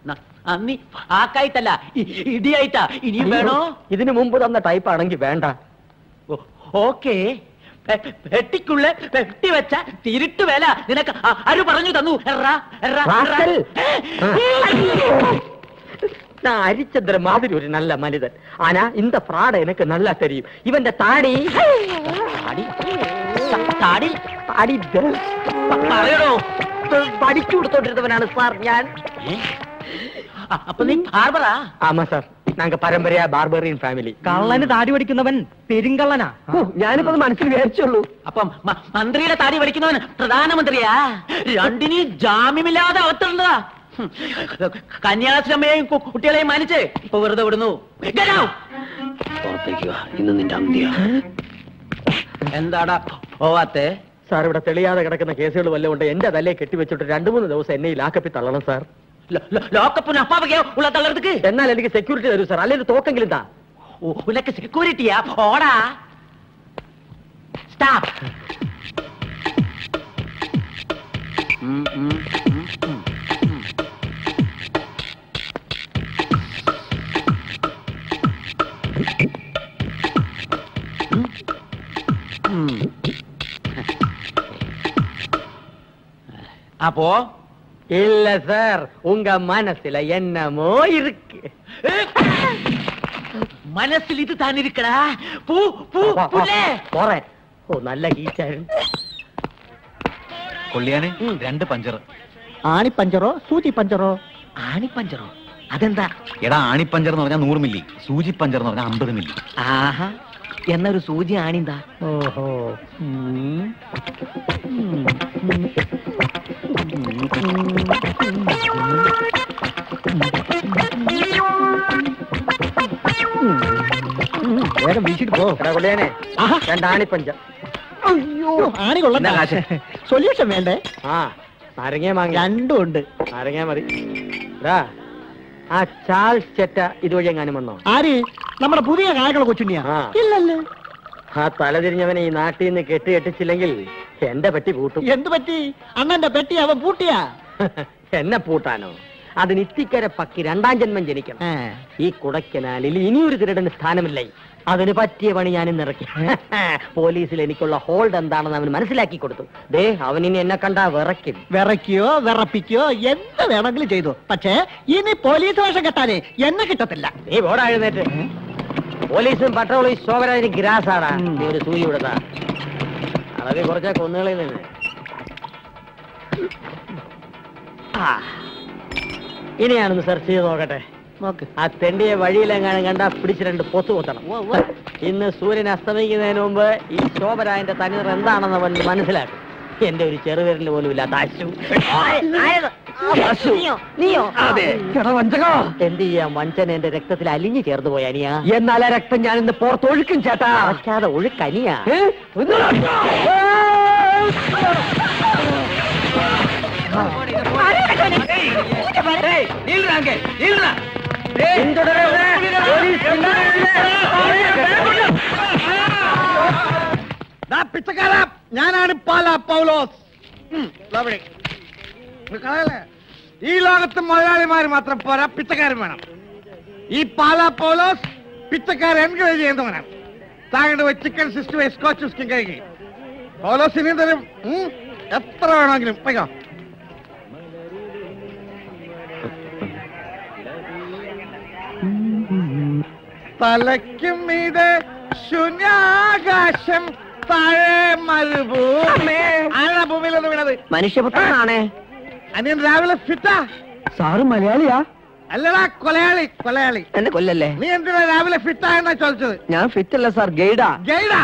നന്ദി ആക്കായിട്ടല്ല, ഇടിയായിട്ടാ. ഇനിയും വേണോ? ഇതിനു മുമ്പ് തന്ന ടൈപ്പ് ആണെങ്കിൽ വേണ്ട. ഓക്കേ. പെട്ടിക്കുള്ള പെട്ടി വെച്ച തിരുട്ട് വേല നിനക്ക് ആര് പറഞ്ഞു തന്നു? ഹരിചന്ദ്ര മാതിരി ഒരു നല്ല മനിതൻ. ആനാ இந்த ഫ്രാഡ എനിക്ക് നല്ല തെരിയും. ഇവന്റെ താടി താടി താടി പറയണോ പഠിച്ചു കൊടുത്തോണ്ടിരുന്നവനാണ് സാർ ഞാൻ. അപ്പൊ നീ ബാർബറാ? ആമാ സാർ, ഞങ്ങൾ പരമ്പരയാ ബാർബറിയൻ ഫാമിലി. കള്ളന് താടി പഠിക്കുന്നവൻ പെരുങ്കള്ളനാ. ഞാനിപ്പോ അത് മനസ്സിൽ വിചാരിച്ചുള്ളൂ. അപ്പം മന്ത്രിയുടെ താടി പഠിക്കുന്നവൻ പ്രധാനമന്ത്രിയാ? രണ്ടിന് ജാമ്യമില്ലാതെ അവത്തിരുന്നതാ. കന്യാശ്രമയെയും കുട്ടികളെയും മാനിച്ച് ഇപ്പൊ വെറുതെ വിടുന്നു. ഇന്ന് നിന്റെ അന്ത്യ. എന്താടാ പോവാത്തെ? സാർ, ഇവിടെ തെളിയാതെ കിടക്കുന്ന കേസുകൾ വല്ലതുകൊണ്ട് എന്റെ തലയെ കെട്ടിവെച്ചിട്ട് 2-3 ദിവസം എന്നെ ഈ ലാക്കപ്പിൽ തള്ളണം സാർ. ലോക്കപ്പിന് അപ്പാവയ്ക്കോ ഉള്ള തള്ളർക്ക്? എന്നാൽ എനിക്ക് സെക്യൂരിറ്റി തരൂ സാർ, അല്ലെങ്കിൽ തോക്കെങ്കിലും താ. ഉനക്ക് സെക്യൂരിറ്റിയാ? ഓടാ. സ്റ്റോപ്പ്. அப்போ இல்ல சார், உங்க மனசுல என்னமோ இருக்கு. മനസ്സിൽ ഇത് താൻ ഇരിക്കടാ. പൂ പൂ പുല്ലേ പോറേ. ഓ നല്ല കീച്ചാരൻ. കൊള്ളിയാനെ 2 പഞ്ചർ. ആണിപ്പഞ്ചറോ സൂചി പഞ്ചറോ? ആണിപ്പഞ്ചറോ? അതെന്താ? എടാ, ആണിപ്പഞ്ചർ എന്ന് പറഞ്ഞാൽ 100 മില്ലി, സൂചി പഞ്ചർ എന്ന് പറഞ്ഞാൽ 50 മില്ലി. ആഹാ, എന്നൊരു സൂചി ആണിന്താ. ഓഹോ. വേഗം വീശിട്ട് പോ. കൊള്ളിയാനെ 2 ആണിപ്പഞ്ചർ. അയ്യോ, ആണി കൊള്ളണ്ട. സൊല്യൂഷൻ വേണ്ടേ? ആ, നാരങ്ങ മാങ്ങ 2 ഉണ്ട്. നാരങ്ങ മതി. ആ ചാൾസ് ചെറ്റ ഇതുവഴി എങ്ങാനും വന്നോ? ആര്? നമ്മുടെ പുതിയ കായകളെ കൊച്ചുണ്ണിയാ? ഇല്ലല്ലേ. ആ തലതിരിഞ്ഞവനെ ഈ നാട്ടിൽ നിന്ന് കെട്ടിച്ചില്ലെങ്കിൽ എന്റെ പെട്ടി പൂട്ടും. എന്ത് പറ്റി? അണ്ണന്റെ പെട്ടി അവൻ പൂട്ടിയാ? എന്നെ പൂട്ടാനോ? അതിന് ഇത്തിക്കര പക്കി 2ാം ജന്മം ജനിക്കണം. ഈ കുടക്കനാലിൽ ഇനിയൊരു തിരടന് സ്ഥാനമില്ല. അതിന് പറ്റിയ പണി ഞാൻ ഇന്നിറക്കി. പോലീസിൽ എനിക്കുള്ള ഹോൾഡ് എന്താണെന്ന് അവന് മനസ്സിലാക്കി കൊടുത്തു. ദേ, അവനിനി എന്നെ കണ്ടാ വിറയ്ക്കും. വിറയ്ക്കോ വിറപ്പിക്കോ എന്ത് വേണമെങ്കിലും ചെയ്തു. പക്ഷേ ഇനി പോലീസ് വേഷം കെട്ടാനേ എന്നെ കിട്ടത്തില്ല. നീ പോടാ എഴുന്നേറ്റ്. പോലീസും പട്രോളും ശോഭരാജിന് ഗ്രാസാടാ. നീ ഒരു സൂചി വിടുത്താ. അതൊക്കെ കുറച്ചാ കൊന്നുകളിൽ നിന്ന്. ഇനിയാണെന്ന് സെർച്ച് ചെയ്ത് നോക്കട്ടെ. നോക്ക്. ആ തെണ്ടിയെ വഴിയിലെങ്ങാനും കണ്ടാ പിടിച്ച് 2 പൊത്തു കൊത്തണം. ഇന്ന് സൂര്യൻ അസ്തമിക്കുന്നതിന് മുമ്പ് ഈ ശോഭരാജന്റെ തനിനിറം എന്താണെന്ന് അവൻ മനസ്സിലാക്കും. എന്റെ ഒരു ചെറുവിരൽ പോലും ഇല്ലാത്ത അശു. എന്ത് ചെയ്യാം, വഞ്ചന എന്റെ രക്തത്തിൽ അലിഞ്ഞു ചേർന്ന് പോയ അനിയാ. എന്നാൽ ആ രക്തം ഞാൻ ഇന്ന് പുറത്തൊഴുക്കും ചേട്ടാ. അടയ്ക്കാതെ ഒഴുക്കനിയാ. പിച്ചക്കാരാ, ഞാനാണ് പാലാ പൗലോസ്. ഈ ലോകത്ത് മലയാളിമാർ മാത്രം പോരാ, പിച്ചക്കാരും വേണം. ഈ പാലാ പൗലോസ് പിച്ചക്കാരെ എൻകറേജ് ചെയ്യുന്നവനാണ്. താങ്കളുടെ പോയി ചിക്കൻ 60 സ്കോച്ച് വിസ്കി കഴിക്കും. പൗലോസ് ഇനി തരും, എത്ര വേണമെങ്കിലും പോയിക്കോ. തലയ്ക്കും ഇത് ശൂന്യാകാശം, താഴെ മരുഭൂമി. ആരാ ഭൂമിയിലൊന്ന് വീണത്? മനുഷ്യപുത്രനാണേ. അനിയൻ രാവിലെ ഫിറ്റാ? സാറ് മലയാളിയാ? അല്ലടാ, കൊലയാളി. കൊലയാളി. എന്നെ കൊല്ലല്ലേ? നീ എന്തിനാ രാവിലെ ഫിറ്റാ എന്നാ ചോദിച്ചത്? ഞാൻ ഫിറ്റ് അല്ല സാർ, ഗൈഡാ. ഗൈഡാ?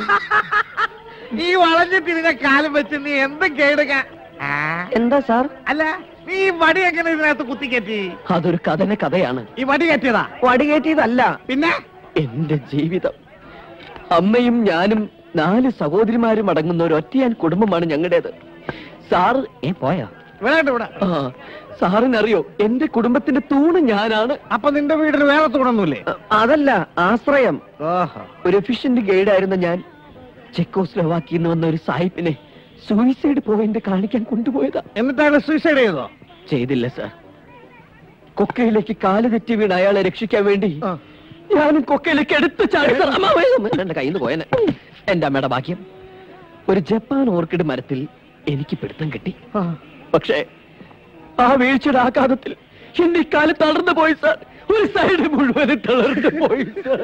ഈ വളഞ്ഞു തിരിഞ്ഞ കാലം വെച്ച് നീ എന്ത് ഗൈഡ്? എന്താ സാർ? അല്ല, നീ ഈ വടി എങ്ങനെ ഇതിനകത്ത് കുത്തിക്കയറ്റി? അതൊരു കഥയാണ്. ഈ വടി കയറ്റിയതാ? വടി കയറ്റിയതല്ല. പിന്നെ എന്റെ ജീവിതം. അമ്മയും ഞാനും 4 സഹോദരിമാരും അടങ്ങുന്ന ഒരു ഒറ്റയാൻ കുടുംബമാണ് ഞങ്ങളുടേത്. സാറ് പോയാ? ഇവിടെ സാറിനറിയോ, എന്റെ കുടുംബത്തിന്റെ തൂണ് ഞാനാണ്. അപ്പൊ നിന്റെ വീട്ടിൽ വേറെ തൂണൊന്നുമില്ലേ? അതല്ല, ആശ്രയം. ഒരു എഫിഷ്യന്റ് ഗൈഡായിരുന്ന ഞാൻ ചെക്കോസ്ലോവാക്കിയിൽ നിന്ന് വന്ന ഒരു സാഹിബിനെ സൂയിസൈഡ് പോയിന്റ് കാണിക്കാൻ കൊണ്ടുപോയതാ. എന്നിട്ടാണ് സൂയിസൈഡ് ചെയ്തോ? ചെയ്തില്ല സാർ. കൊക്കയിലേക്ക് കാല് തെറ്റി വീണ് അയാളെ രക്ഷിക്കാൻ വേണ്ടി ഞാനും കൊക്കയിലേക്ക് എടുത്തു ചാടി എന്റെ കയ്യിൽ നിന്ന് പോയനെ. എന്റെ അമ്മയുടെ ഭാഗ്യം, ഒരു ജപ്പാൻ ഓർക്കിഡ് മരത്തിൽ എനിക്ക് പിടുത്തം കിട്ടി. പക്ഷേ ആ വീഴ്ചയുടെ ആഘാതത്തിൽ എന്റെ കാല് തളർന്നു പോയി സാർ. ഒരു സൈഡ് മുഴുവൻ തളർന്നു പോയി സാർ.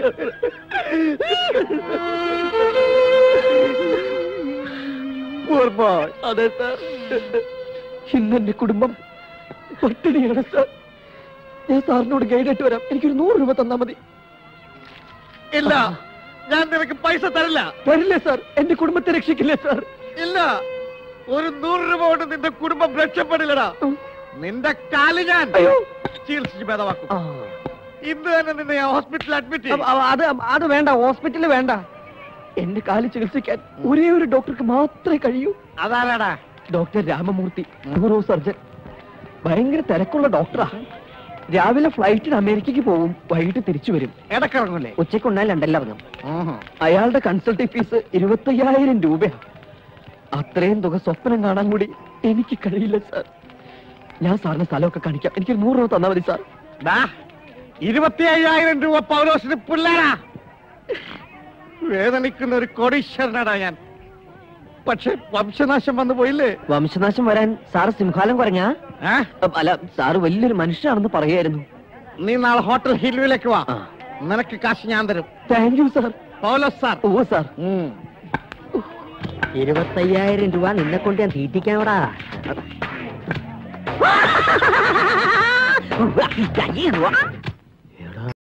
അതെ സാർ, ഇന്നെന്റെ കുടുംബം പട്ടിണിയാണ് സാർ. ഞാൻ സാറിനോട് ഗൈഡായിട്ട് വരാം. എനിക്കൊരു 100 രൂപ തന്നാ മതി. ഇല്ല, ഞാൻ നിനക്ക് പൈസ തരില്ല. തരില്ലേ സാർ? എന്റെ കുടുംബത്തെ രക്ഷിക്കില്ലേ സാർ? ഇല്ല, ഒരു 100 രൂപ കൊണ്ട് നിന്റെ കുടുംബം രക്ഷപ്പെടില്ലടാ. നിന്റെ കാല് ഞാൻ ചികിത്സിച്ച് ഭേദമാക്കും. ഇന്ന് തന്നെ നിന്നെ ഞാൻ ഹോസ്പിറ്റലിൽ അഡ്മിറ്റ് ചെയ്യും. അത് വേണ്ട, ഹോസ്പിറ്റലിൽ വേണ്ട. എന്റെ കാല് ചികിത്സിക്കാൻ ഒരേ ഒരു ഡോക്ടർക്ക് മാത്രമേ കഴിയൂ. അതാരാടാ? Doctor Ramamoorthy, neuro surgeon. ഭയങ്കര തിരക്കുള്ള ഡോക്ടറാ. രാവിലെ ഫ്ലൈറ്റിന് അമേരിക്കക്ക് പോകും, വൈകിട്ട് തിരിച്ചു വരും. ഇടക്കിറങ്ങൂലേ? ഉച്ചയ്ക്കുണ്ടായാൽ രണ്ടെല്ലാം പറഞ്ഞു. അയാളുടെ കൺസൾട്ടിംഗ് ഫീസ് 25,000 രൂപയാണ്. അത്രയും തുക സ്വപ്നം കാണാൻ കൂടി എനിക്ക് കഴിയില്ല സാർ. ഞാൻ സാറിന് സ്ഥലമൊക്കെ കാണിക്കാം. എനിക്കൊരു 100 രൂപ തന്നാ മതി സാർ. 25,000 രൂപ പൗലോസിന് പുല്ലാടാ. വേദനിക്കുന്ന ഒരു കോടീശ്വരനാടാ ഞാൻ. പക്ഷെ വംശനാശം വന്നു പോയില്ലേ? വംശനാശം വരാൻ സാറ് സിംഹാലം കുറഞ്ഞാ? അല്ല, സാറ് വലിയൊരു മനുഷ്യനാണെന്ന് പറയായിരുന്നു. നീ നാളെ ഹോട്ടൽ ഹിൽവിലേക്ക് വാ. നിനക്ക് കാശ് ഞാൻ തരും. Thank you sir. Paulose sir. ഓ സാർ. 25,000 രൂപ നിന്നെ കൊണ്ട് ഞാൻ തീറ്റിക്കാവടാ.